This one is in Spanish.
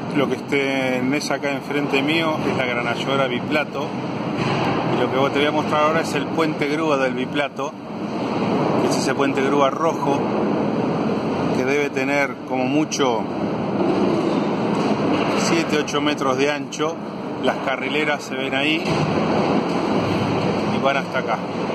Lo que tenés acá enfrente mío es la granalladora biplato. Y lo que te voy a mostrar ahora es el puente grúa del biplato, que es ese puente grúa rojo que debe tener como mucho 7-8 metros de ancho. Las carrileras se ven ahí y van hasta acá.